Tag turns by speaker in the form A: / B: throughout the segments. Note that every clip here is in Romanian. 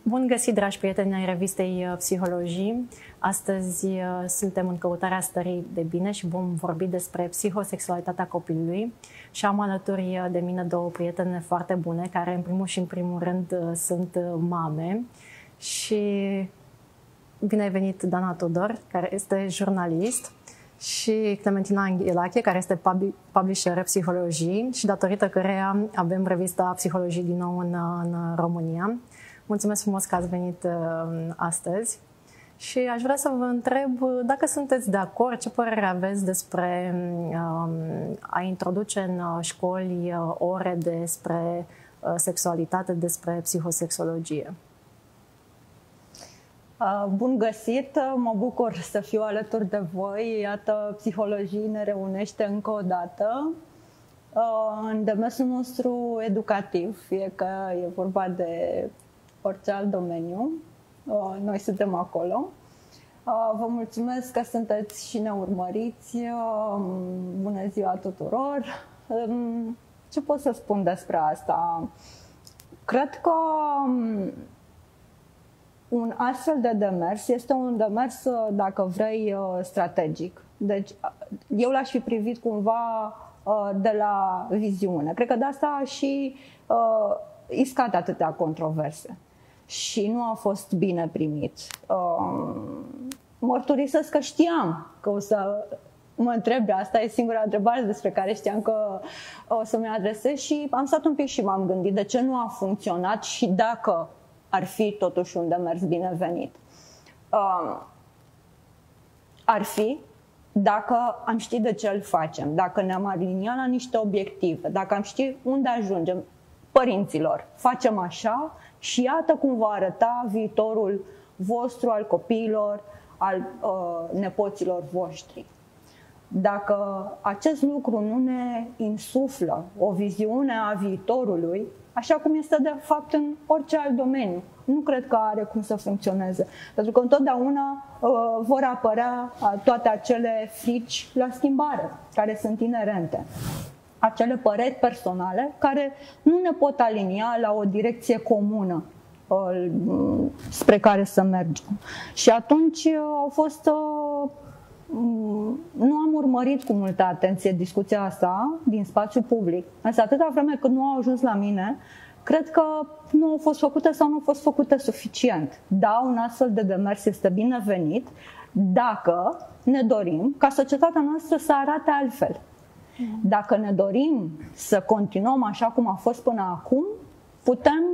A: Bun găsit, dragi prieteni ai revistei Psihologii. Astăzi suntem în căutarea stării de bine și vom vorbi despre psihosexualitatea copilului. Și am alături de mine două prietene foarte bune, care în primul și în primul rând sunt mame. Și bine ai venit, Dana Tudor, care este jurnalist, și Clementina Anghelache, care este publisher Psihologii și datorită căreia avem revista Psihologii din nou în România. Mulțumesc frumos că ați venit astăzi și aș vrea să vă întreb dacă sunteți de acord, ce părere aveți despre a introduce în școli ore despre sexualitate, despre psihosexologie.
B: Bun găsit! Mă bucur să fiu alături de voi. Iată, Psihologii ne reunește încă o dată în demersul nostru educativ, fie că e vorba de orice alt domeniu. Noi suntem acolo. Vă mulțumesc că sunteți și ne urmăriți. Bună ziua tuturor! Ce pot să spun despre asta? Cred că un astfel de demers este un demers, dacă vrei, strategic. Deci eu l-aș fi privit cumva de la viziune. Cred că de asta a și iscat atâtea controverse și nu a fost bine primit. Mărturisesc că știam că o să mă întrebi, asta e singura întrebare despre care știam că o să mi adresez și am stat un pic și m-am gândit de ce nu a funcționat și dacă ar fi totuși un demers binevenit. Ar fi dacă am ști de ce îl facem, dacă ne-am aliniat la niște obiective, dacă am ști unde ajungem. Părinților, facem așa și iată cum va arăta viitorul vostru, al copiilor, al nepoților voștri. Dacă acest lucru nu ne insuflă o viziune a viitorului, așa cum este de fapt în orice alt domeniu, nu cred că are cum să funcționeze. Pentru că întotdeauna vor apărea toate acele frici la schimbare, care sunt inerente. Acele păreri personale care nu ne pot alinia la o direcție comună spre care să mergem. Și atunci au fost... Nu am urmărit cu multă atenție discuția asta din spațiu public, însă atâta vreme cât nu au ajuns la mine, cred că nu au fost făcute sau nu au fost făcute suficient. Da, un astfel de demers este binevenit dacă ne dorim ca societatea noastră să arate altfel. Dacă ne dorim să continuăm așa cum a fost până acum, putem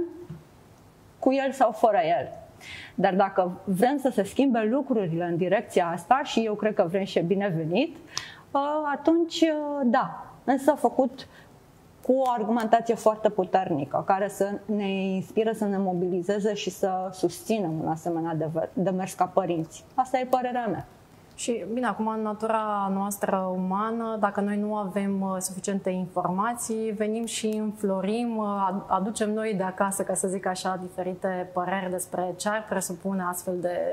B: cu el sau fără el. Dar dacă vrem să se schimbe lucrurile în direcția asta, și eu cred că vrem și e binevenit, atunci da, însă făcut cu o argumentație foarte puternică, care să ne inspire, să ne mobilizeze și să susținem un asemenea demers ca părinți. Asta e părerea mea.
A: Și bine, acum în natura noastră umană, dacă noi nu avem suficiente informații, venim și înflorim, aducem noi de acasă, ca să zic așa, diferite păreri despre ce ar presupune astfel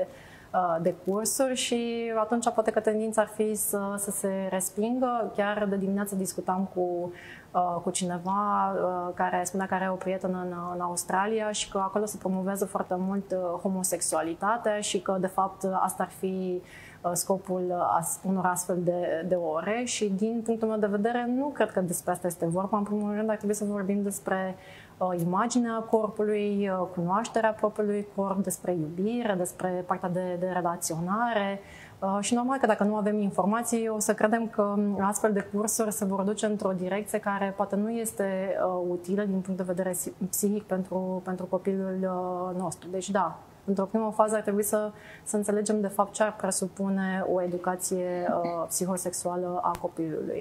A: de cursuri și atunci poate că tendința ar fi să se respingă. Chiar de dimineață discutam cu cineva care spunea că are o prietenă în Australia și că acolo se promovează foarte mult homosexualitatea și că de fapt asta ar fi scopul unor astfel de ore și din punctul meu de vedere nu cred că despre asta este vorba. În primul rând ar trebui să vorbim despre imaginea corpului, cunoașterea propriului corp, despre iubire, despre partea de relaționare și normal că dacă nu avem informații o să credem că astfel de cursuri se vor duce într-o direcție care poate nu este utilă din punct de vedere psihic pentru copilul nostru. Deci da, într-o primă fază ar trebui să înțelegem de fapt ce ar presupune o educație psihosexuală a copilului.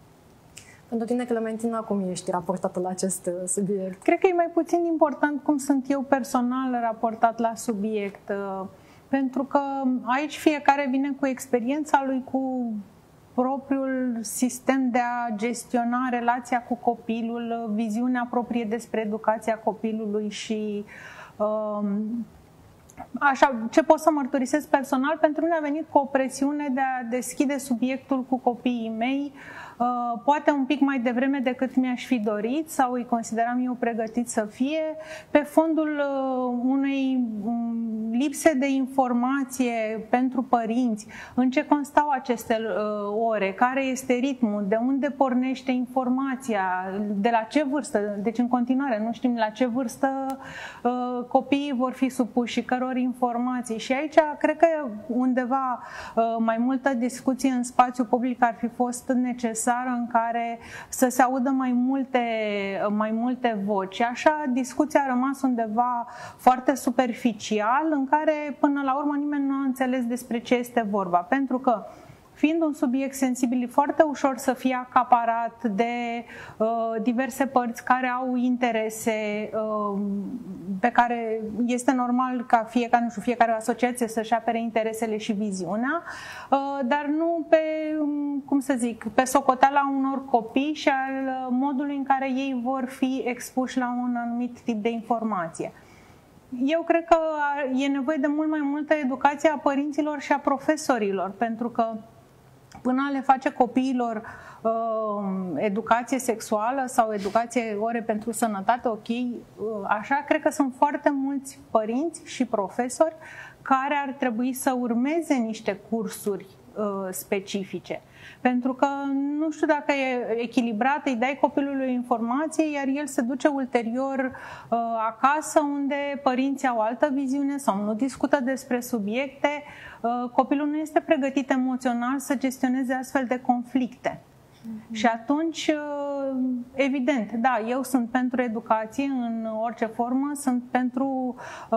A: Pentru tine, Clementina, cum ești raportată la acest subiect?
C: Cred că e mai puțin important cum sunt eu personal raportat la subiect, pentru că aici fiecare vine cu experiența lui, cu propriul sistem de a gestiona relația cu copilul, viziunea proprie despre educația copilului și Așa, ce pot să mărturisesc personal, pentru mine a venit cu o presiune de a deschide subiectul cu copiii mei, poate un pic mai devreme decât mi-aș fi dorit sau îi consideram eu pregătit să fie, pe fondul unei lipse de informație pentru părinți, în ce constau aceste ore, care este ritmul, de unde pornește informația, de la ce vârstă, deci în continuare nu știm la ce vârstă copiii vor fi supuși și căror informații. Și aici cred că undeva mai multă discuție în spațiu public ar fi fost necesară, în care să se audă mai multe voci. Așa, discuția a rămas undeva foarte superficial, în care până la urmă nimeni nu a înțeles despre ce este vorba. Pentru că fiind un subiect sensibil, e foarte ușor să fie acaparat de diverse părți care au interese pe care este normal ca fiecare asociație să-și apere interesele și viziunea, dar nu pe, pe socoteala unor copii și al modului în care ei vor fi expuși la un anumit tip de informație. Eu cred că e nevoie de mult mai multă educație a părinților și a profesorilor, pentru că până a le face copiilor educație sexuală sau educație ore pentru sănătate, ok, așa, cred că sunt foarte mulți părinți și profesori care ar trebui să urmeze niște cursuri specifice. Pentru că nu știu dacă e echilibrat, îi dai copilului informație, iar el se duce ulterior acasă unde părinții au altă viziune sau nu discută despre subiecte. Copilul nu este pregătit emoțional să gestioneze astfel de conflicte. Și atunci, evident, da, eu sunt pentru educație în orice formă, sunt pentru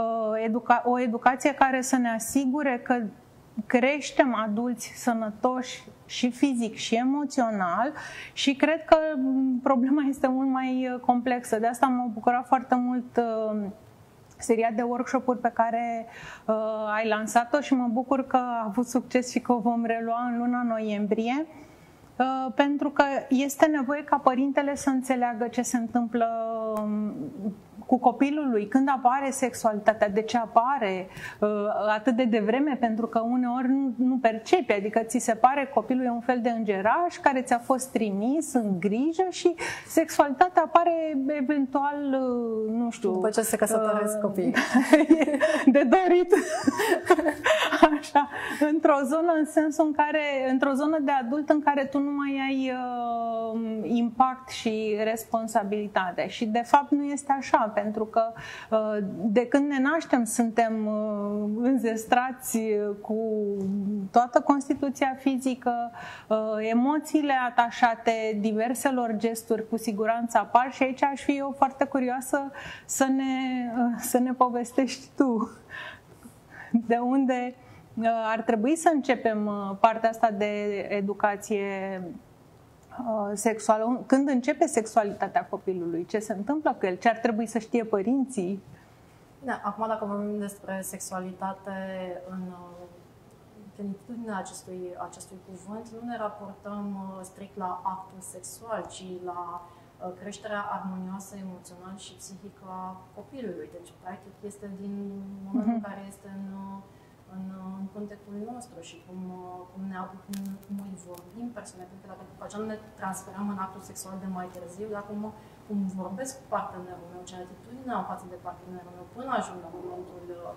C: o educație care să ne asigure că creștem adulți sănătoși și fizic și emoțional, și cred că problema este mult mai complexă. De asta m-a bucurat foarte mult seria de workshop-uri pe care ai lansat-o și mă bucur că a avut succes și că o vom relua în luna noiembrie, pentru că este nevoie ca părintele să înțeleagă ce se întâmplă cu copilul lui, când apare sexualitatea, de ce apare atât de devreme, pentru că uneori nu percepi, adică ți se pare copilul e un fel de îngeraș care ți-a fost trimis în grijă și sexualitatea apare eventual, nu știu...
A: După ce se căsătoresc copiii.
C: De dorit. Așa, într-o zonă în sensul în care, într-o zonă de adult în care tu nu mai ai impact și responsabilitate. Și de fapt nu este așa, pentru că de când ne naștem suntem înzestrați cu toată constituția fizică, emoțiile atașate diverselor gesturi cu siguranță apar, și aici aș fi eu foarte curioasă să ne povestești tu de unde ar trebui să începem partea asta de educație sexuală. Când începe sexualitatea copilului? Ce se întâmplă cu el? Ce ar trebui să știe părinții?
A: Da, acum dacă vorbim despre sexualitate în plenitudinea acestui cuvânt, nu ne raportăm strict la actul sexual, ci la creșterea armonioasă, emoțional și psihică a copilului. Deci, practic, este din momentul în care este în contextul nostru și cum îi vorbim persoane, pentru că dacă după aceea ne transferăm în actul sexual de mai târziu, dacă cum vorbesc cu partenerul meu, ce atitudine am față de partenerul meu până ajung la momentul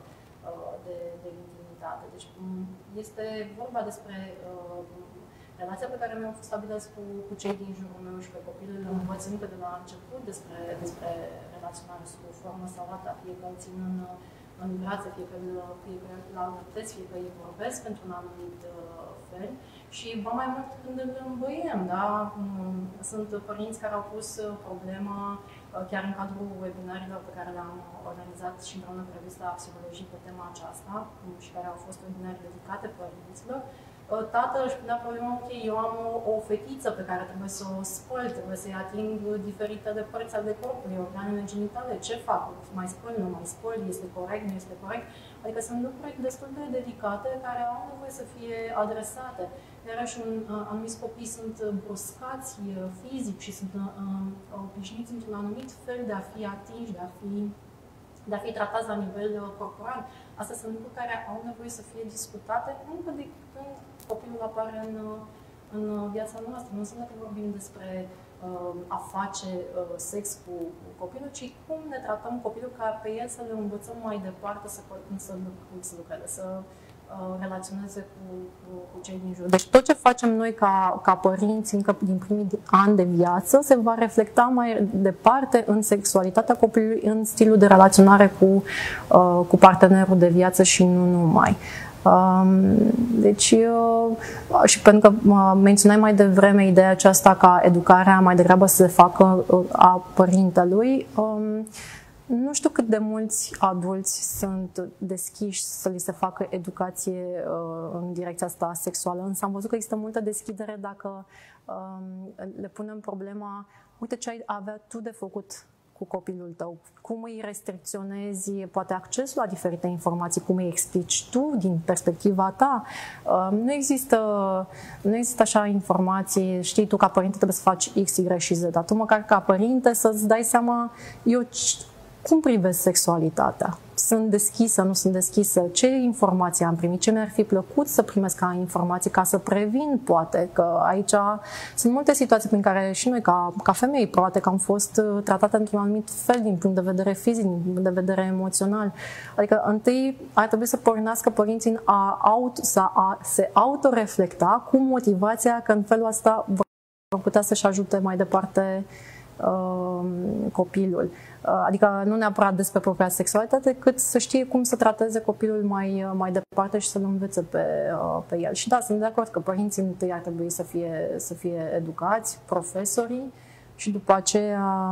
A: de intimitate. Deci este vorba despre relația pe care mi-am stabilit cu cei din jurul meu și pe copilul îl învăț încă de la început despre relaționare sub o formă sau alta, fie că îl țin în brațe, fie că îl alăptesc, fie că îi vorbesc pentru un anumit fel. Și ba mai mult când îl îmbăiem, da? Sunt părinți care au pus problema chiar în cadrul webinarilor pe care le-am organizat și împreună cu revista Psihologie pe tema aceasta și care au fost webinari dedicate părinților. Tatăl își punea problema, ok, eu am o fetiță pe care trebuie să o spăl, trebuie să-i ating diferitele părți ale corpului, organele genitale, ce fac? Mai spăl, nu mai spăl, este corect, nu este corect? Adică sunt lucruri destul de delicate care au nevoie să fie adresate. Iarăși, anumiți copii sunt bruscați fizic și sunt obișnuiți într-un anumit fel de a fi atinși, de a fi de a fi tratați la nivel corporal. Astea sunt lucruri care au nevoie să fie discutate încă de când copilul apare în viața noastră. Nu înseamnă că vorbim despre a face sex cu copilul, ci cum ne tratăm copilul ca pe el să le învățăm mai departe să lucreze, să relaționeze cu cei din jur. Deci tot ce facem noi ca părinți încă din primii ani de viață se va reflecta mai departe în sexualitatea copilului, în stilul de relaționare cu partenerul de viață și nu numai. Deci, și pentru că menționai mai devreme ideea aceasta ca educarea mai degrabă să se facă a părintelui, nu știu cât de mulți adulți sunt deschiși să li se facă educație în direcția asta sexuală, însă am văzut că există multă deschidere dacă le punem problema, uite ce ai avea tu de făcut cu copilul tău, cum îi restricționezi poate accesul la diferite informații, cum îi explici tu din perspectiva ta. Nu există așa informații, știi tu ca părinte trebuie să faci X, Y și Z, dar tu măcar ca părinte să-ți dai seama cum privesc sexualitatea? Sunt deschisă, nu sunt deschisă? Ce informații am primit? Ce mi-ar fi plăcut să primesc ca informații ca să previn, poate? Că aici sunt multe situații prin care și noi, ca femei, poate că am fost tratate într-un anumit fel din punct de vedere fizic, din punct de vedere emoțional. Adică, întâi, ar trebui să pornească părinții în a se autoreflecta cu motivația că în felul ăsta vor putea să-și ajute mai departe copilul. Adică nu neapărat despre propria sexualitate, cât să știe cum să trateze copilul mai departe și să-l învețe pe el. Și da, sunt de acord că părinții întâi ar trebui să fie educați, profesorii și după aceea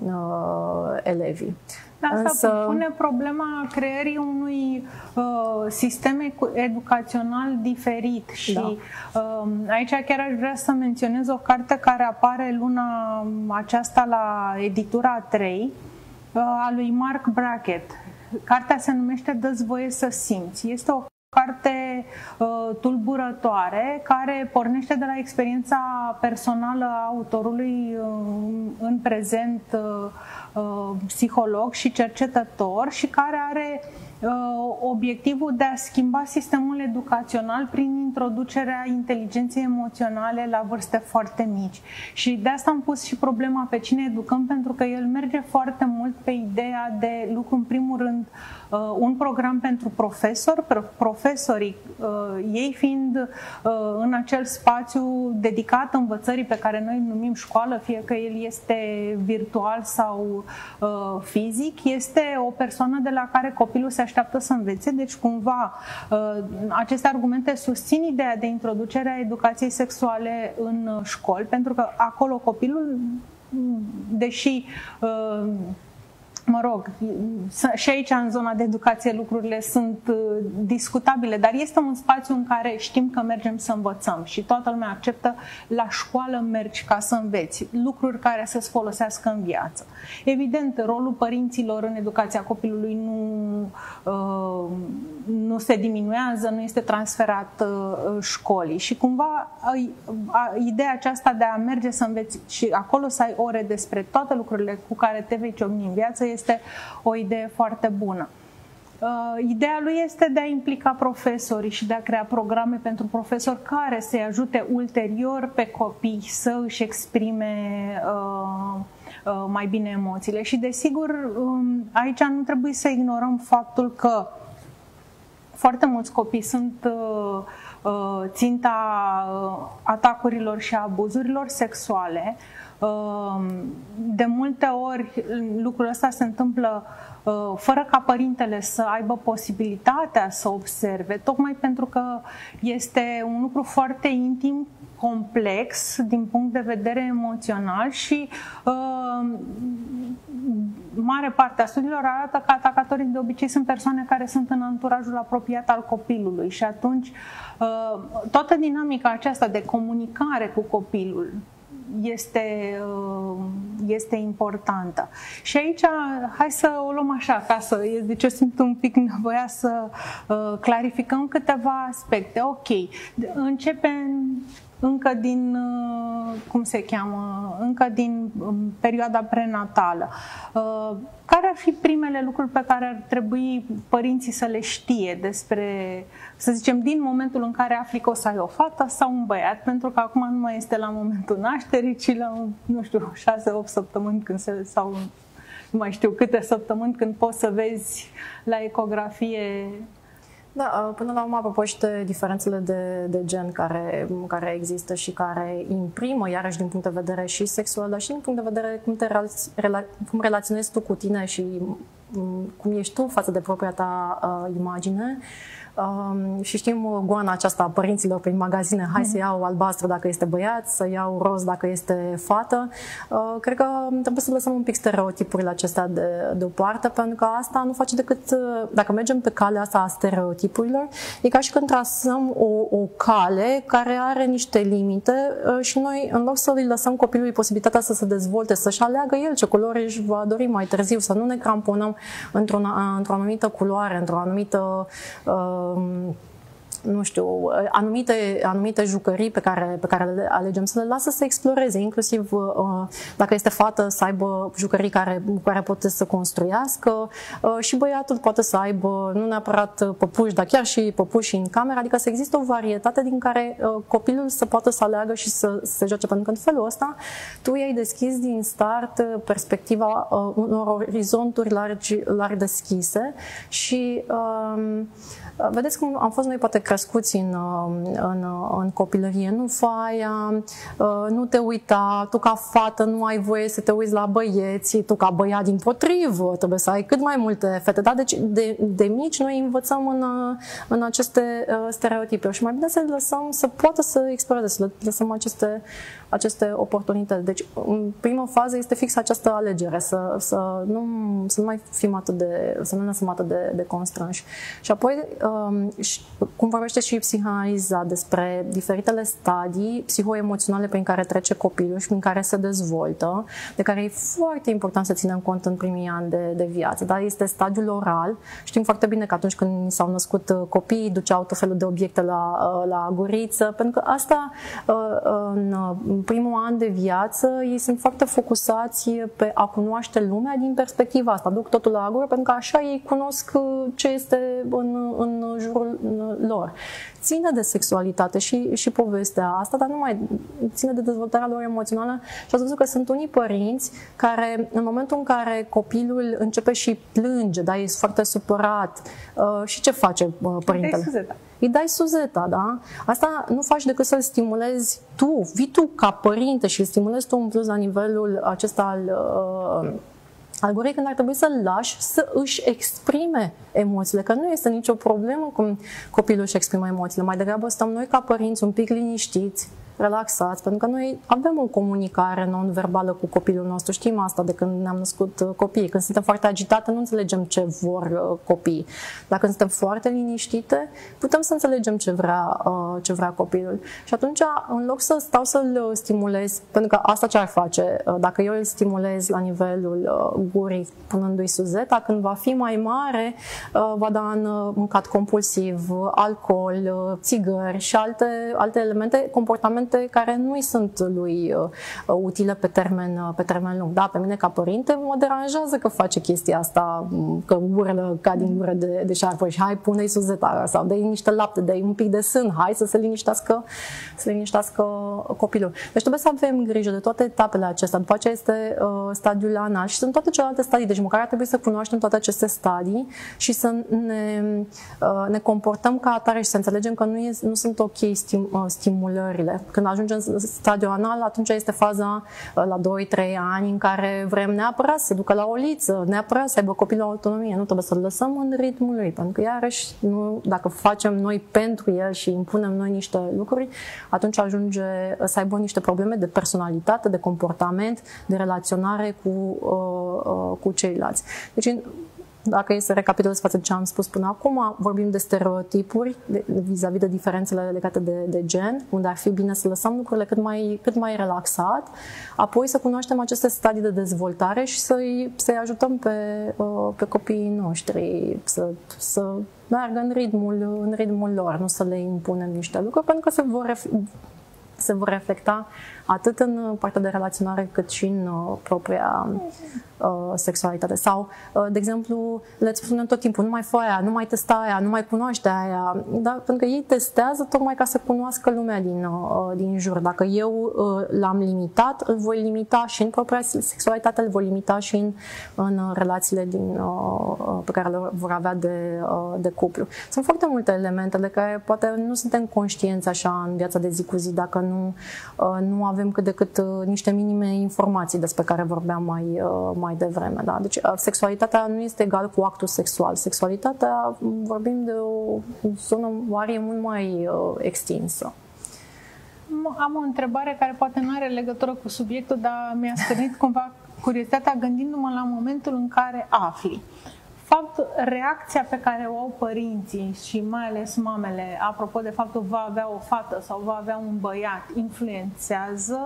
A: elevii.
C: Asta pune problema creării unui sistem educațional diferit și aici chiar aș vrea să menționez o carte care apare luna aceasta la editura 3 a lui Mark Brackett. Cartea se numește Dă-ți voie să simți. Este o carte tulburătoare care pornește de la experiența personală a autorului, în prezent psiholog și cercetător, și care are obiectivul de a schimba sistemul educațional prin introducerea inteligenței emoționale la vârste foarte mici. Și de asta am pus și problema pe cine educăm, pentru că el merge foarte mult pe ideea de lucru, în primul rând, un program pentru profesorii, ei fiind în acel spațiu dedicat învățării pe care noi îl numim școală, fie că el este virtual sau fizic, este o persoană de la care copilul se așteaptă să învețe. Deci cumva aceste argumente susțin ideea de introducere a educației sexuale în școli, pentru că acolo copilul, deși mă rog, și aici în zona de educație lucrurile sunt discutabile, dar este un spațiu în care știm că mergem să învățăm și toată lumea acceptă, la școală mergi ca să înveți lucruri care să-ți folosească în viață. Evident, rolul părinților în educația copilului nu se diminuează, nu este transferat școlii și cumva ideea aceasta de a merge să înveți și acolo să ai ore despre toate lucrurile cu care te vei ciocni în viață este o idee foarte bună. Ideea lui este de a implica profesorii și de a crea programe pentru profesori care să-i ajute ulterior pe copii să își exprime mai bine emoțiile. Și desigur, aici nu trebuie să ignorăm faptul că foarte mulți copii sunt ținta atacurilor și abuzurilor sexuale. De multe ori lucrul ăsta se întâmplă fără ca părintele să aibă posibilitatea să observe, tocmai pentru că este un lucru foarte intim, complex din punct de vedere emoțional și mare parte a studiilor arată că atacatorii de obicei sunt persoane care sunt în anturajul apropiat al copilului și atunci toată dinamica aceasta de comunicare cu copilul este importantă. Și aici, hai să o luăm așa acasă, deci eu simt un pic nevoia să clarificăm câteva aspecte. Ok, începem încă din, cum se cheamă, încă din perioada prenatală. Care ar fi primele lucruri pe care ar trebui părinții să le știe despre, să zicem, din momentul în care afli că o să ai o fată sau un băiat? Pentru că acum nu mai este la momentul nașterii, ci la, nu știu, 6-8 săptămâni când sau nu mai știu câte săptămâni când poți să vezi la ecografie.
A: Da, până la urmă, apropo și de diferențele de gen care există și care imprimă, iarăși din punct de vedere și sexual, dar și din punct de vedere cum relaționezi tu cu tine și cum ești tu față de propria ta imagine. Și știm goana aceasta a părinților prin magazine, hai să iau albastru dacă este băiat, să iau roz dacă este fată. Cred că trebuie să lăsăm un pic stereotipurile acestea deoparte, pentru că asta nu face decât, dacă mergem pe calea asta a stereotipurilor, e ca și când trasăm o cale care are niște limite și noi, în loc să îi lăsăm copilului posibilitatea să se dezvolte, să-și aleagă el ce culori își va dori mai târziu, să nu ne cramponăm într-o anumită culoare, într-o anumită nu știu, anumite jucării pe care le alegem, să le lasă să exploreze, inclusiv dacă este fată să aibă jucării cu care poate să construiască și băiatul poate să aibă nu neapărat păpuși, dar chiar și păpuși în cameră, adică să există o varietate din care copilul să poată să aleagă și să se joace, pentru că în felul ăsta tu i-ai deschis din start perspectiva unor orizonturi largi deschise și vedeți cum am fost noi poate crescuți în copilărie. Nu fă aia, nu te uita, tu ca fată nu ai voie să te uiți la băieți, tu ca băiat dimpotrivă, trebuie să ai cât mai multe fete. Da? Deci de mici noi învățăm în aceste stereotipe și mai bine să le lăsăm să poată să exploreze, să le lăsăm aceste oportunități. Deci în prima fază este fix această alegere, să nu mai fim să nu lăsăm atât de constrânși. Și apoi cum vorbește și psihanaliza despre diferitele stadii psihoemoționale prin care trece copilul și prin care se dezvoltă, de care e foarte important să ținem cont în primii ani de viață. Dar este stadiul oral. Știm foarte bine că atunci când s-au născut copiii, duceau tot felul de obiecte la guriță, pentru că asta în primul an de viață ei sunt foarte focusați pe a cunoaște lumea din perspectiva asta. Duc totul la gură pentru că așa ei cunosc ce este în jurul lor. Ține de sexualitate și povestea asta, dar nu mai ține de dezvoltarea lor emoțională și ați văzut că sunt unii părinți care în momentul în care copilul începe și plânge, da, e foarte supărat și ce face părintele? Îi dai suzeta, da? Asta nu faci decât să-l stimulezi tu, vii tu ca părinte și îl stimulezi tu în plus la nivelul acesta al gurii, când ar trebui să-l lași să își exprime emoțiile, că nu este nicio problemă cum copilul își exprimă emoțiile. Mai degrabă stăm noi ca părinți un pic liniștiți, relaxați, pentru că noi avem o comunicare non-verbală cu copilul nostru. Știm asta de când ne-am născut copiii. Când suntem foarte agitate, nu înțelegem ce vor copiii. Dacă suntem foarte liniștite, putem să înțelegem ce vrea copilul. Și atunci, în loc să stau să-l stimulez, pentru că asta ce ar face, dacă eu îl stimulez la nivelul gurii, punându-i suzeta, când va fi mai mare, va da în mâncat compulsiv, alcool, țigări și alte elemente, comportamente care nu îi sunt lui utile pe termen lung. Da, pe mine ca părinte mă deranjează că face chestia asta, că urlă ca din gură de șarpă și hai, pune-i suzeta sau dă-i niște lapte, dă-i un pic de sân, hai să se liniștească copilul. Deci trebuie să avem grijă de toate etapele acestea. După aceea este stadiul anal și sunt toate celelalte stadii. Deci măcar ar trebui să cunoaștem toate aceste stadii și să ne comportăm ca atare și să înțelegem că nu sunt ok stimulările. Când ajungem în stadiul anal, atunci este faza la 2-3 ani în care vrem neapărat să ducă la o liță, neapărat să aibă copilul autonomie. Nu trebuie să-l lăsăm în ritmul lui, pentru că iarăși dacă facem noi pentru el și impunem noi niște lucruri, atunci ajunge să aibă niște probleme de personalitate, de comportament, de relaționare cu ceilalți. Deci, dacă e să recapitulez față de ce am spus până acum, vorbim de stereotipuri vis-a-vis de diferențele legate de gen, unde ar fi bine să lăsăm lucrurile cât mai relaxat, apoi să cunoaștem aceste stadii de dezvoltare și să-i ajutăm pe copiii noștri să meargă în ritmul lor, nu să le impunem niște lucruri, pentru că se vor reflecta atât în partea de relaționare cât și în propria sexualitate. Sau, de exemplu, le spunem tot timpul, nu mai fă aia, nu mai testa aia, nu mai cunoaște aia, da? Pentru că ei testează tocmai ca să cunoască lumea din jur. Dacă eu l-am limitat, îl voi limita și în propria sexualitate, îl voi limita și în relațiile pe care le vor avea de cuplu. Sunt foarte multe elemente de care poate nu suntem conștienți așa în viața de zi cu zi dacă nu avem cât de cât niște minime informații despre care vorbeam mai devreme. Da? Deci sexualitatea nu este egal cu actul sexual. Sexualitatea, vorbim de o zonă arie mult mai extinsă.
C: Am o întrebare care poate nu are legătură cu subiectul, dar mi-a stârnit cumva curiozitatea gândindu-mă la momentul în care afli. Reacția pe care o au părinții și mai ales mamele, apropo de faptul va avea o fată sau va avea un băiat, influențează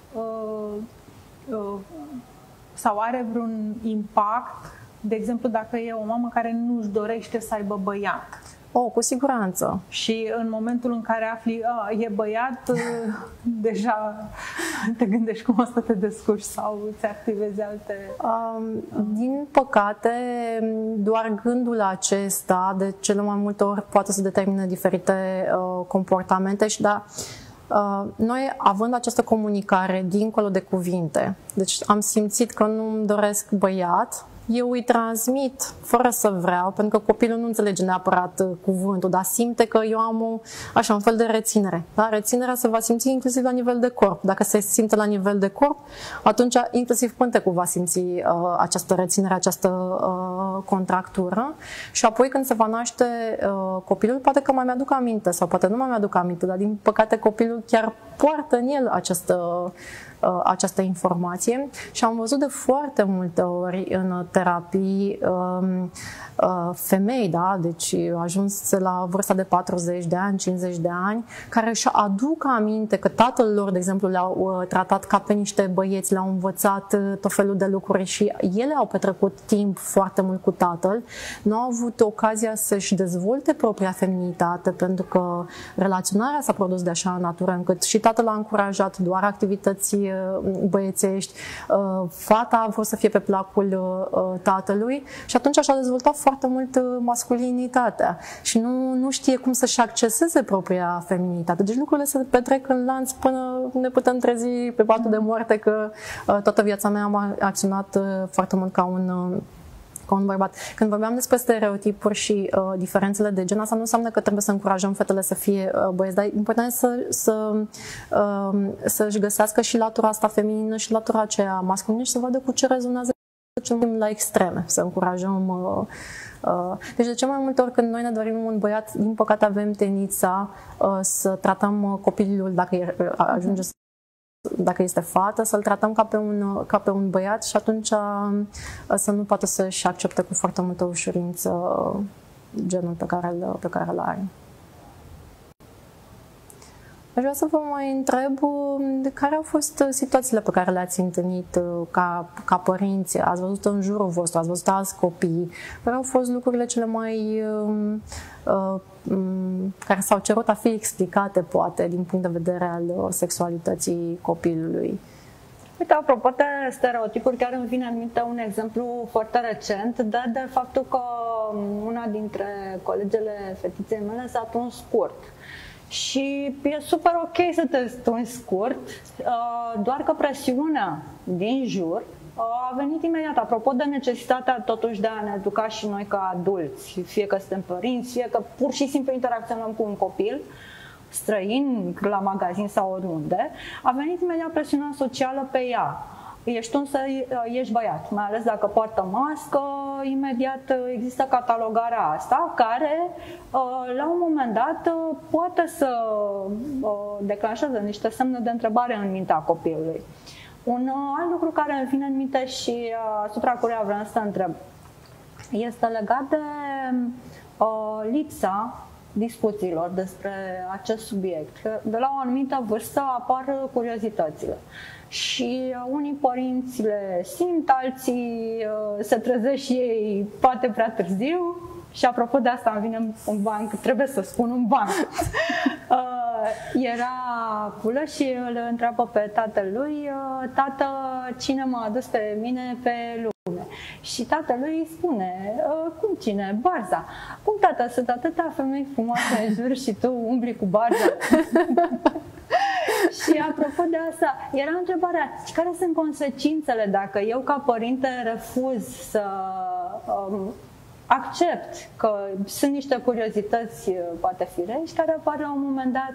C: sau are vreun impact, de exemplu, dacă e o mamă care nu își dorește să aibă băiat?
A: Cu siguranță.
C: Și în momentul în care afli, e băiat, deja te gândești cum o să te descurci sau îți activezi alte...
A: Din păcate, doar gândul acesta, de cele mai multe ori, poate să determine diferite comportamente și noi, având această comunicare dincolo de cuvinte, deci am simțit că nu-mi doresc băiat, eu îi transmit fără să vreau, pentru că copilul nu înțelege neapărat cuvântul, dar simte că eu am un fel de reținere. Da? Reținerea se va simți inclusiv la nivel de corp. Dacă se simte la nivel de corp, atunci inclusiv pântecul va simți această reținere, această contractură. Și apoi când se va naște copilul, poate că mai mi-aduc aminte sau poate nu mai mi-aduc aminte, dar din păcate copilul chiar poartă în el această informație și am văzut de foarte multe ori în terapii femei, da? Deci ajuns la vârsta de 40 de ani, 50 de ani, care își aduc aminte că tatăl lor, de exemplu, le-au tratat ca pe niște băieți, le-au învățat tot felul de lucruri și ele au petrecut timp foarte mult cu tatăl, nu au avut ocazia să-și dezvolte propria feminitate, pentru că relaționarea s-a produs de așa natură încât și tatăl a încurajat doar activități băiețești, fata a vrut să fie pe placul tatălui și atunci și-a dezvoltat foarte mult masculinitatea și nu știe cum să-și acceseze propria feminitate. Deci lucrurile se petrec în lanț până ne putem trezi pe patul de moarte că toată viața mea am acționat foarte mult ca un bărbat. Când vorbeam despre stereotipuri și diferențele de gen, asta nu înseamnă că trebuie să încurajăm fetele să fie băieți, dar e important să-și găsească și latura asta feminină și latura aceea masculină și să vadă cu ce rezonează la extreme, să încurajăm. Deci de ce mai multe ori când noi ne dorim un băiat, din păcate avem tendința să tratăm copilul, dacă este fată, să-l tratăm ca pe un băiat și atunci să nu poată să-și accepte cu foarte multă ușurință genul pe care îl are. Aș vrea să vă mai întreb care au fost situațiile pe care le-ați întâlnit ca părinți, ați văzut în jurul vostru, ați văzut alți copii, care au fost lucrurile cele mai care s-au cerut a fi explicate, poate, din punct de vedere al sexualității copilului.
B: Uite, apropo de stereotipuri, chiar îmi vine în minte un exemplu foarte recent de faptul că una dintre colegele fetiței mele s-a tuns scurt. Și e super ok să te tunzi scurt, doar că presiunea din jur a venit imediat. Apropo de necesitatea totuși de a ne educa și noi ca adulți, fie că suntem părinți, fie că pur și simplu interacționăm cu un copil străin, la magazin sau oriunde, a venit imediat presiunea socială pe ea. Ești un să ești băiat, mai ales dacă poartă mască, imediat există catalogarea asta, care la un moment dat poate să declanșeze niște semne de întrebare în mintea copilului. Un alt lucru care îmi vine în minte și asupra căruia vreau să întreb este legat de lipsa discuțiilor despre acest subiect. De la o anumită vârstă apar curiozitățile. Și unii părinți le simt, alții se trezesc și ei poate prea târziu. Și apropo de asta îmi vine un banc, trebuie să spun un banc. era culă și îl întreabă pe tatălui: tată, cine m-a adus pe mine pe lume? Și tatălui îi spune: cum cine? Barza. Cum, tată, sunt atâtea femei frumoase în jur și tu umbli cu Barza? Și apropo de asta, era întrebarea: care sunt consecințele dacă eu ca părinte refuz să accept că sunt niște curiozități, poate firești, care apar la un moment dat?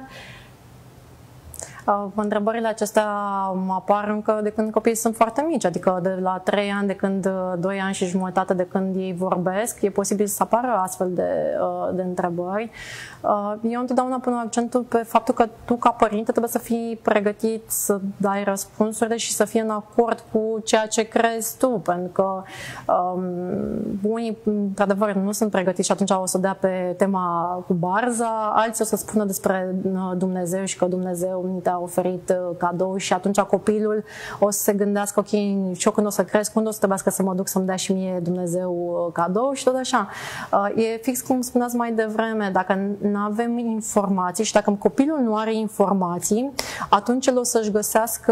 A: Întrebările acestea apar încă de când copiii sunt foarte mici, adică de la 3 ani, de când 2 ani și jumătate de când ei vorbesc, e posibil să apară astfel de întrebări. Eu întotdeauna pun accentul pe faptul că tu ca părinte trebuie să fii pregătit să dai răspunsuri și să fii în acord cu ceea ce crezi tu, pentru că unii, într-adevăr, nu sunt pregătiți și atunci o să dea pe tema cu Barza, alții o să spună despre Dumnezeu și că Dumnezeu te-a oferit cadou și atunci copilul o să se gândească: ok, și eu când o să cresc, când o să trebuiască să mă duc să-mi dea și mie Dumnezeu cadou și tot așa. E fix cum spuneați mai devreme, dacă nu avem informații și dacă copilul nu are informații, atunci el o să-și găsească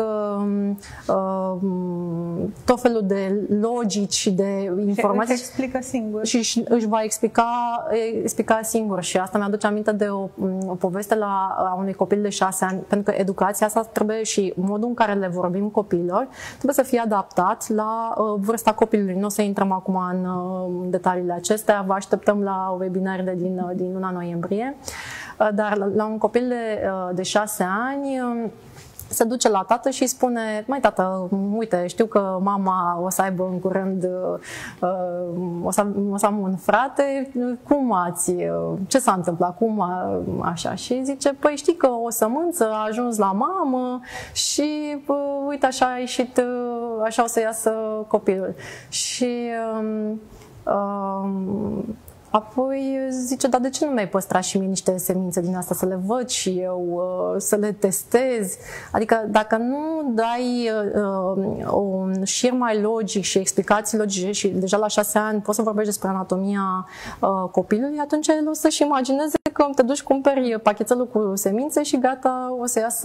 A: tot felul de logici și de informații
C: și explică singur.
A: Și își va explica singur. Și asta mi-aduce aminte de o poveste a unui copil de 6 ani, pentru că educația asta trebuie și modul în care le vorbim copiilor trebuie să fie adaptat la vârsta copilului. Nu o să intrăm acum în detaliile acestea, vă așteptăm la webinarele din luna noiembrie. Dar la un copil de 6 ani se duce la tată și îi spune: măi, tată, uite, știu că mama o să aibă în curând, o să am un frate, ce s-a întâmplat, așa? Și zice: păi știi că o sămânță a ajuns la mamă și uite, așa a ieșit, așa o să iasă copilul. Și apoi zice: dar de ce nu mi-ai păstrat și mie niște semințe din asta să le văd și eu, să le testez? Adică dacă nu dai un șir mai logic și explicații logice și deja la 6 ani poți să vorbești despre anatomia copilului, atunci el o să-și imagineze că te duci, cumperi pachetelul cu semințe și gata,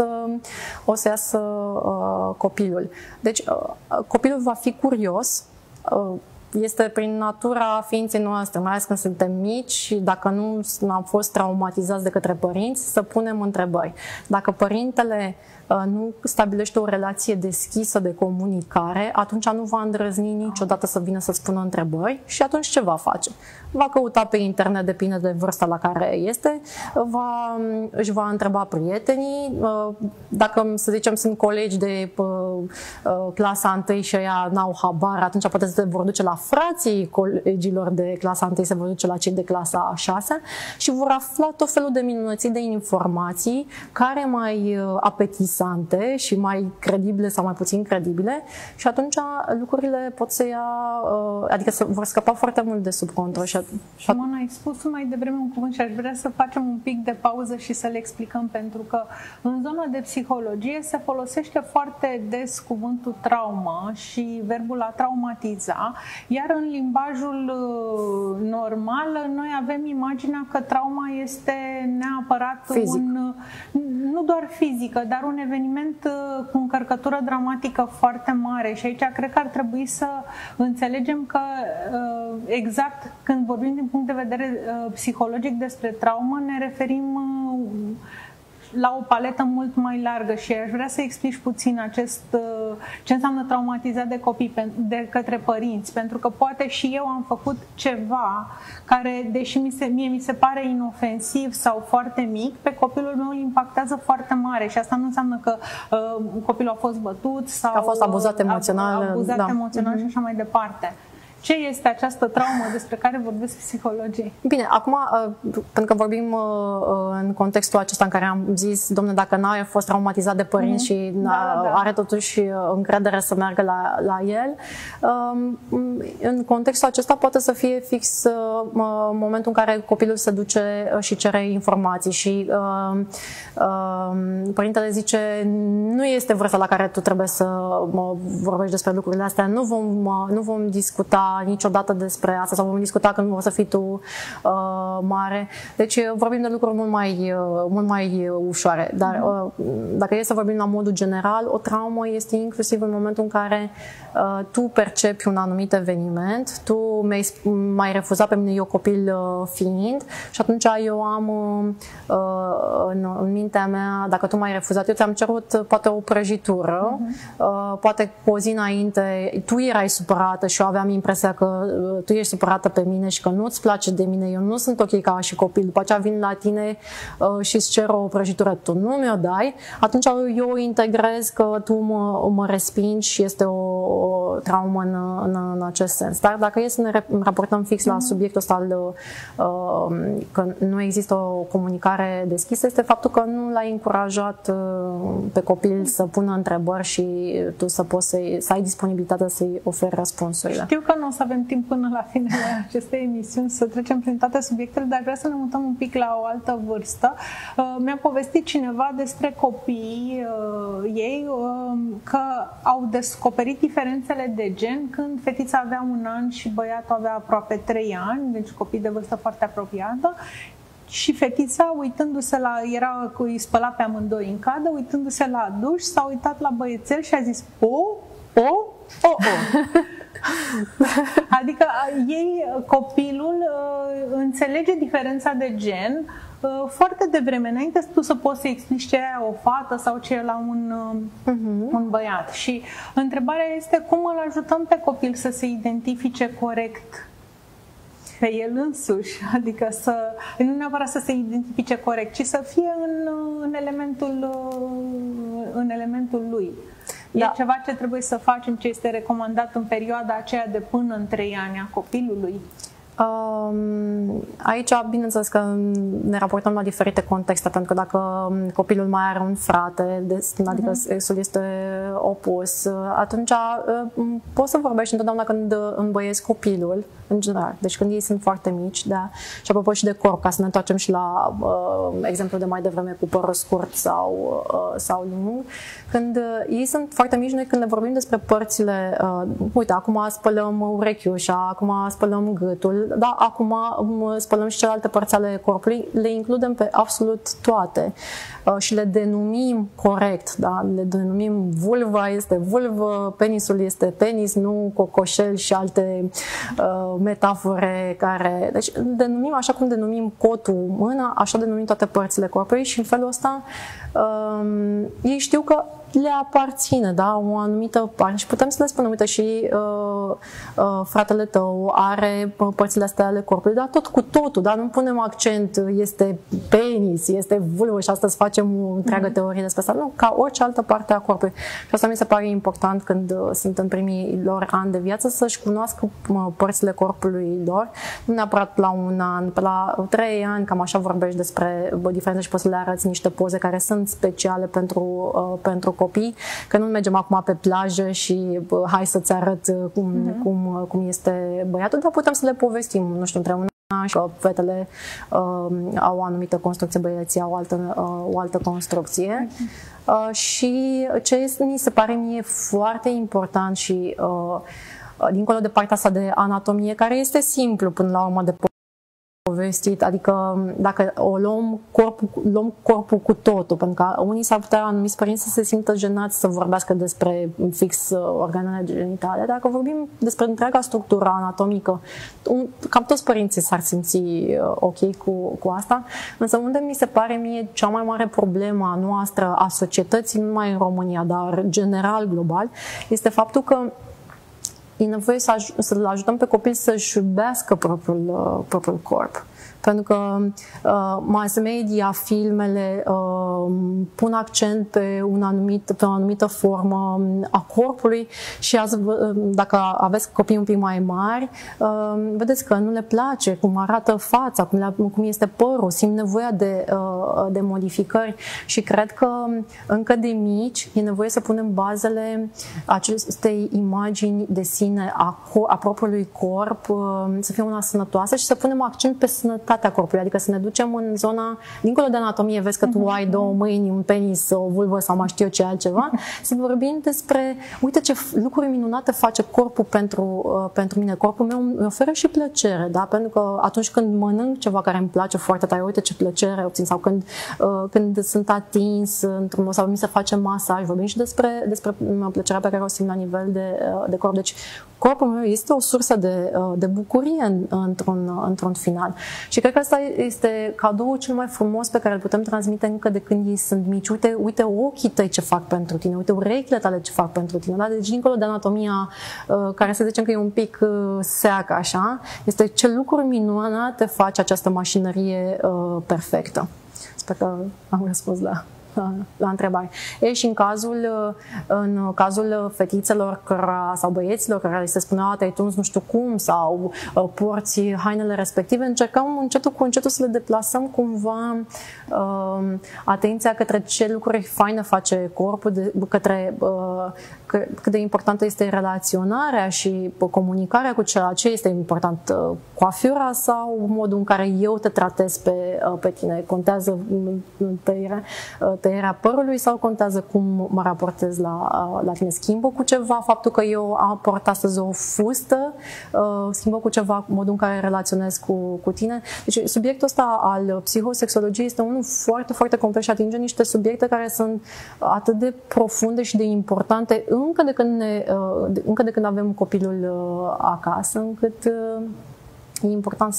A: o să iasă copilul. Deci copilul va fi curios. Este prin natura ființei noastre, mai ales când suntem mici și dacă nu am fost traumatizați de către părinți, să punem întrebări. Dacă părintele nu stabilește o relație deschisă de comunicare, atunci nu va îndrăzni niciodată să vină să spună întrebări și atunci ce va face? Va căuta pe internet, depinde de vârsta la care este, își va întreba prietenii, dacă, să zicem, sunt colegi de clasa 1 și ăia n-au habar, atunci poate se vor duce la frații colegilor de clasa 1, se vor duce la cei de clasa 6 și vor afla tot felul de minunății de informații care mai apetisante și mai credibile sau mai puțin credibile și atunci lucrurile pot să ia, adică vor scăpa foarte mult de sub control.
C: Și Mona, ai spus mai devreme un cuvânt și aș vrea să facem un pic de pauză și să le explicăm, pentru că în zona de psihologie se folosește foarte des cuvântul traumă și verbul a traumatiza, iar în limbajul normal noi avem imaginea că trauma este neapărat nu doar fizică, dar un eveniment cu încărcătură dramatică foarte mare și aici cred că ar trebui să înțelegem că exact când vorbim din punct de vedere psihologic despre traumă ne referim la o paletă mult mai largă și aș vrea să explici puțin ce înseamnă traumatizat de copii de către părinți, pentru că poate și eu am făcut ceva care, deși mie mi se pare inofensiv sau foarte mic, pe copilul meu îl impactează foarte mare și asta nu înseamnă că copilul a fost bătut sau
A: a fost abuzat emoțional,
C: emoțional și așa mai departe. Ce este această traumă despre care vorbesc psihologii?
A: Bine, acum, pentru că vorbim în contextul acesta în care am zis, domnule, dacă n-a fost traumatizat de părinți și are totuși încredere să meargă la el, în contextul acesta poate să fie fix momentul în care copilul se duce și cere informații și părintele zice: nu este vârsta la care tu trebuie să vorbești despre lucrurile astea, nu vom discuta niciodată despre asta sau vom discuta când o să fii tu mare. Deci vorbim de lucruri mult mai ușoare. Dar dacă e să vorbim la modul general, o traumă este inclusiv în momentul în care tu percepi un anumit eveniment, tu m-ai refuzat pe mine, eu copil fiind, și atunci eu am în mintea mea, dacă tu m-ai refuzat, eu ți-am cerut poate o prăjitură, poate cu o zi înainte tu erai supărată și eu aveam impresia că tu ești supărată pe mine și că nu-ți place de mine, eu nu sunt ok ca și copil, după aceea vin la tine și îți cer o prăjitură, tu nu mi-o dai, atunci eu integrez că tu mă respingi și este o traumă în acest sens. Dar dacă e să ne raportăm fix la subiectul ăsta că nu există o comunicare deschisă, este faptul că nu l-ai încurajat pe copil să pună întrebări și tu să poți să ai disponibilitatea să-i oferi răspunsurile.
C: Știu că nu o să avem timp până la finele acestei emisiuni să trecem prin toate subiectele, dar vreau să ne mutăm un pic la o altă vârstă. Mi-a povestit cineva despre copiii ei că au descoperit diferențele de gen când fetița avea 1 an și băiatul avea aproape 3 ani, deci copii de vârstă foarte apropiată. Și fetița, uitându-se îi spăla pe amândoi în cadă, uitându-se la duș, s-a uitat la băiețel și a zis Adică copilul înțelege diferența de gen foarte devreme, înainte tu să poți să explici ce e o fată sau ce e la un băiat. Și întrebarea este cum îl ajutăm pe copil să se identifice corect pe el însuși, adică nu neapărat să se identifice corect, ci să fie în elementul lui. E ceva ce trebuie să facem, ce este recomandat în perioada aceea de până în 3 ani a copilului?
A: Aici, bineînțeles că ne raportăm la diferite contexte, pentru că dacă copilul mai are un frate, adică sexul este opus, atunci poți să vorbești întotdeauna când îmbăiezi copilul, în general, deci când ei sunt foarte mici, da? Și apropo și de corp, ca să ne întoarcem și la exemplu de mai devreme cu părul scurt sau lung, când ei sunt foarte mici, noi când le vorbim despre părțile, uite, acum spălăm urechiușa, acum spălăm gâtul, da, acum spălăm și celelalte părți ale corpului, le includem pe absolut toate și le denumim corect, da? Le denumim vulva este vulvă, penisul este penis, nu cocoșel și alte metafore care... Deci denumim așa cum denumim cotul mâna, așa denumim toate părțile corpului și în felul ăsta ei știu că le aparține, da, o anumită parte și putem să le spunem, uite, și fratele tău are părțile astea ale corpului, dar tot cu totul, da, nu punem accent, este penis, este vulvă și astăzi facem o întreagă teorie despre asta, nu, ca orice altă parte a corpului. Și asta mi se pare important când sunt în primii lor ani de viață, să-și cunoască părțile corpului lor, nu neapărat la 1 an, pe la 3 ani, cam așa vorbești despre diferențe și poți să le arăți niște poze care sunt speciale pentru copii, că nu mergem acum pe plajă și hai să-ți arăt cum este băiatul, dar putem să le povestim, nu știu, între și fetele au o anumită construcție, băieții au o altă construcție. Și ce mi se pare mie foarte important și dincolo de partea asta de anatomie, care este simplu până la urmă de povestit, adică dacă o luăm corpul cu totul, pentru că unii s-ar putea, anumiți părinți, să se simtă jenați să vorbească despre fix organele genitale, dacă vorbim despre întreaga structură anatomică, cam toți părinții s-ar simți ok cu asta, însă unde mi se pare mie cea mai mare problemă a noastră, a societății, nu numai în România, dar general, global, este faptul că e nevoie să-l ajutăm pe copil să-și iubească propriul corp. Pentru că mass media, filmele pun accent pe o anumită formă a corpului și azi, dacă aveți copii un pic mai mari, vedeți că nu le place cum arată fața, cum este părul, simt nevoia de modificări și cred că încă de mici e nevoie să punem bazele acestei imagini de sine a propriului corp, să fie una sănătoasă și să punem accent pe sănătatea corpului, adică să ne ducem în zona, dincolo de anatomie, vezi că tu ai 2 mâini, un penis, o vulvă sau mai știu eu ce altceva, să vorbim despre, uite ce lucruri minunate face corpul pentru mine. Corpul meu îmi oferă și plăcere, da? Pentru că atunci când mănânc ceva care îmi place foarte tare, uite ce plăcere obțin, sau când sunt atins într-un mod, sau mi se face masaj, vorbim și despre plăcerea pe care o simt la nivel de corp. Deci corpul meu este o sursă de bucurie într-un final. Și cred că asta este cadoul cel mai frumos pe care îl putem transmite încă de când ei sunt mici. Uite ochii tăi ce fac pentru tine, uite urechile tale ce fac pentru tine. Da? Deci dincolo de anatomia care să zicem că e un pic seacă așa, este ce lucruri minunate face această mașinărie perfectă. Sper că am răspuns la întrebare. Și în cazul fetițelor sau băieților care se spunea te-ai tuns nu știu cum sau porți hainele respective, încercăm încetul cu încetul să le deplasăm cumva atenția către ce lucruri faine face corpul, către cât de importantă este relaționarea și comunicarea cu celălalt, ce este important, coafura sau modul în care eu te tratez pe tine, contează tăierea părului sau contează cum mă raportez la tine, schimbă cu ceva, faptul că eu am port astăzi o fustă, schimbă cu ceva modul în care relaționez cu tine. Deci subiectul ăsta al psihosexologiei este unul foarte, foarte complex și atinge niște subiecte care sunt atât de profunde și de importante încă de când avem copilul acasă, încât e important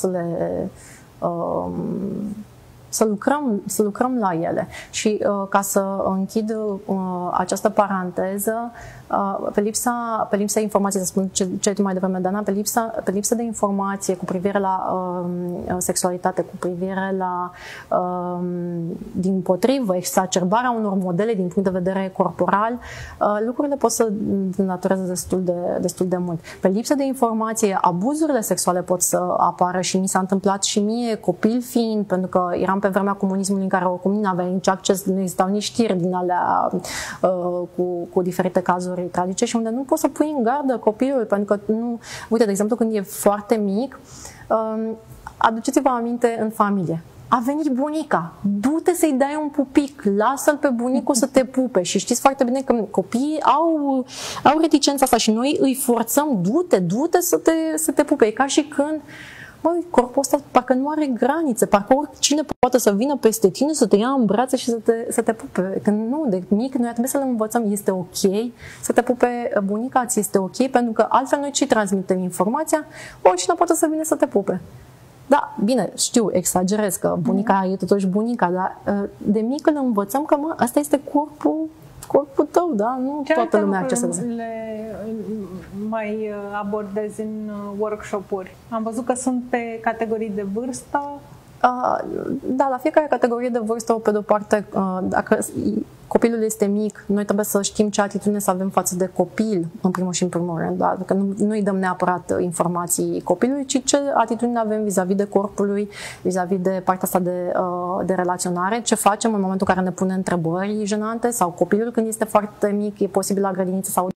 A: să lucrăm la ele. Și ca să închid această paranteză, pe lipsa informației, să spun ce mai devreme, Dana, pe lipsa de informație cu privire la sexualitate, cu privire la dimpotrivă, exacerbarea unor modele din punct de vedere corporal, lucrurile pot să denatureze destul de mult. Pe lipsa de informație, abuzurile sexuale pot să apară și mi s-a întâmplat și mie, copil fiind, pentru că eram pe vremea comunismului în care oricum nu aveai nici acces, nu existau nici știri din alea cu diferite cazuri tragice și unde nu poți să pui în gardă copilul, pentru că nu... Uite, de exemplu, când e foarte mic, aduceți-vă aminte în familie. A venit bunica, du-te să-i dai un pupic, lasă-l pe bunicul să te pupe. Și știți foarte bine că copiii au reticența asta și noi îi forțăm, du-te să te pupe. E ca și când corpul ăsta parcă nu are granițe, parcă oricine poate să vină peste tine, să te ia în brațe și să te pupe. Când nu, de mic, noi trebuie să le învățăm, este ok să te pupe bunica, ți este ok, pentru că altfel noi ce transmitem informația, oricine poate să vină să te pupe. Da, bine, știu, exagerez că bunica e totuși bunica, dar de mic îl învățăm că asta este corpul tău, da? Nu toată lumea accesează.
C: Le mai abordezi în workshop-uri? Am văzut că sunt pe categorii de vârstă.
A: Da, la fiecare categorie de vârstă, pe de-o parte, dacă copilul este mic, noi trebuie să știm ce atitudine să avem față de copil, în primul și în primul rând, da? Că nu îi dăm neapărat informații copilului, ci ce atitudine avem vis-a-vis de corpul lui, vis-a-vis de partea asta de relaționare, ce facem în momentul în care ne pune întrebări jenante, sau copilul când este foarte mic, e posibil la grădiniță sau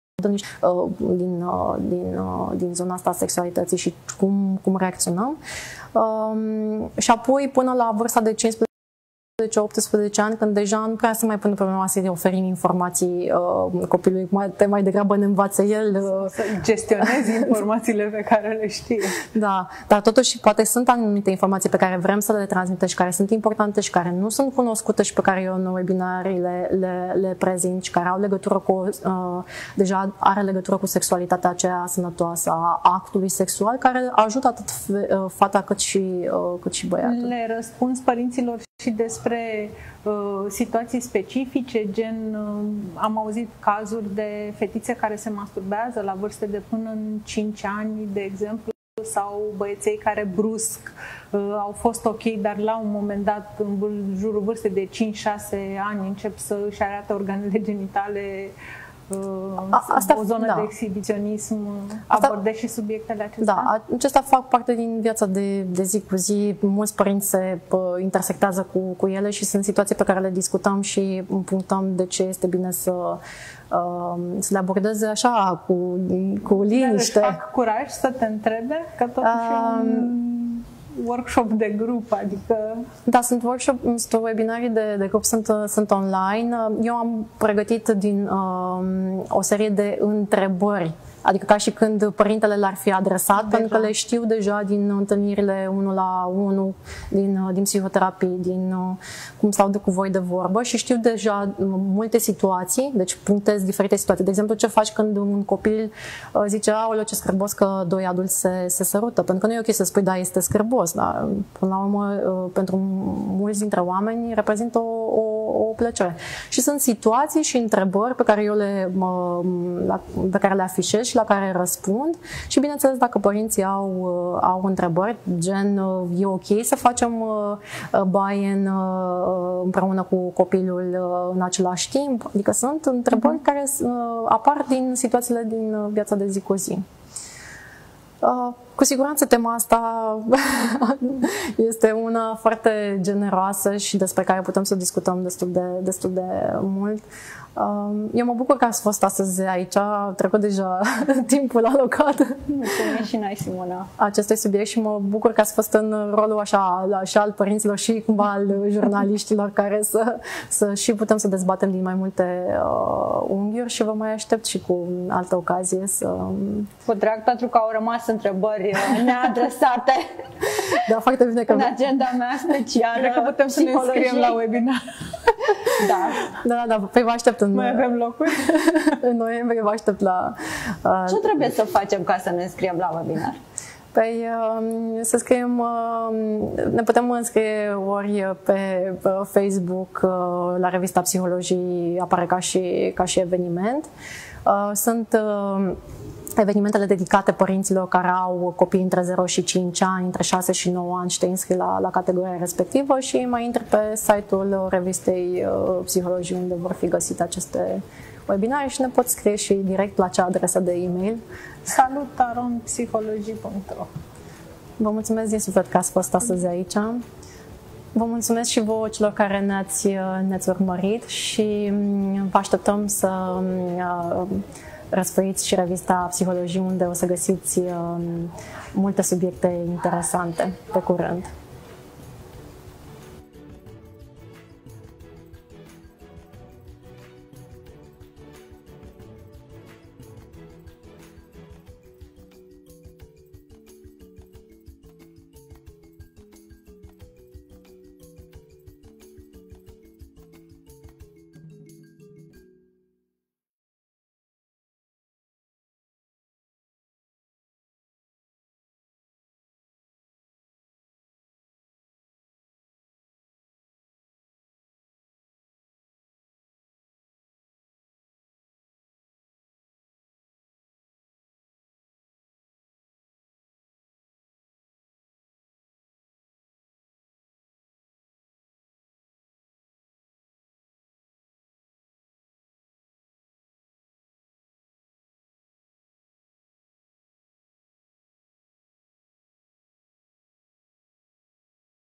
A: din zona asta a sexualității și cum reacționăm. Și apoi până la vârsta de 15-18 ani, când deja nu prea se mai pune problema să-i oferim informații copilului, mai degrabă ne învață el.
C: Să gestionezi informațiile pe care le știe.
A: Da, dar totuși poate sunt anumite informații pe care vrem să le transmitem și care sunt importante și care nu sunt cunoscute și pe care eu în webinarii le prezint și care au legătură deja are legătură cu sexualitatea aceea sănătoasă a actului sexual, care ajută atât fata cât și băiatul.
C: Le răspunzi părinților și despre situații specifice, gen am auzit cazuri de fetițe care se masturbează la vârste de până în 5 ani, de exemplu, sau băieței care brusc au fost ok, dar la un moment dat, în jurul vârstei de 5-6 ani, încep să își arate organele genitale. O zonă de exhibiționism, abordezi și subiectele acestea?
A: Da, acestea fac parte din viața de zi cu zi. Mulți părinți se intersectează cu ele și sunt situații pe care le discutăm și punctăm de ce este bine să le abordeze așa, cu liniște.
C: Dar își fac curaj să te întrebe? Că totuși workshop de grup, adică...
A: Da, sunt webinarii de grup, sunt online. Eu am pregătit din o serie de întrebări, adică ca și când părintele l-ar fi adresat, pentru că le știu deja din întâlnirile 1-la-1, din psihoterapii, din cum stau cu voi de vorbă și știu deja multe situații, deci punctez diferite situații. De exemplu, ce faci când un copil zice, aoleu, ce scârbos că doi adulți se sărută, pentru că nu e ok să spui, da, este scârbos, dar până la urmă, pentru mulți dintre oameni reprezintă o plăcere. Și sunt situații și întrebări pe care eu pe care le afișez și la care răspund și bineînțeles dacă părinții au întrebări, gen e ok să facem buy-in împreună cu copilul în același timp, adică sunt întrebări care apar din situațiile din viața de zi cu zi. Cu siguranță tema asta este una foarte generoasă și despre care putem să discutăm destul de mult. Eu mă bucur că ați fost astăzi aici, a trecut deja timpul alocat.
B: Mulțumesc și noi, Simona.
A: Acestui subiect și mă bucur că ați fost în rolul așa și al părinților și cumva al jurnaliștilor care să și putem să dezbatem din mai multe unghiuri și vă mai aștept și cu altă ocazie să...
B: Cu drag, pentru că au rămas întrebări neadresate.
A: Da, foarte bine că...
B: În agenda mea specială.
C: Cred că putem să ne înscriem la webinar.
B: Da.
A: Păi vă aștept
C: mai avem locuri?
A: În noiembrie vă aștept la...
B: Ce trebuie să facem ca să ne înscriem la webinar?
A: Păi să scriem, ne putem înscrie ori pe Facebook, la revista Psihologii apare ca și eveniment. Sunt evenimentele dedicate părinților care au copii între 0 și 5 ani, între 6 și 9 ani și te înscrii la categoria respectivă și mai intri pe site-ul revistei Psihologii unde vor fi găsite aceste webinare și ne poți scrie și direct la acea adresă de e-mail.
C: salut@psihologii.ro.
A: Vă mulțumesc din suflet că ați fost astăzi aici. Vă mulțumesc și vouă celor care ne-ați urmărit și vă așteptăm să răsfoiți și revista Psihologii unde o să găsiți multe subiecte interesante. Pe curând!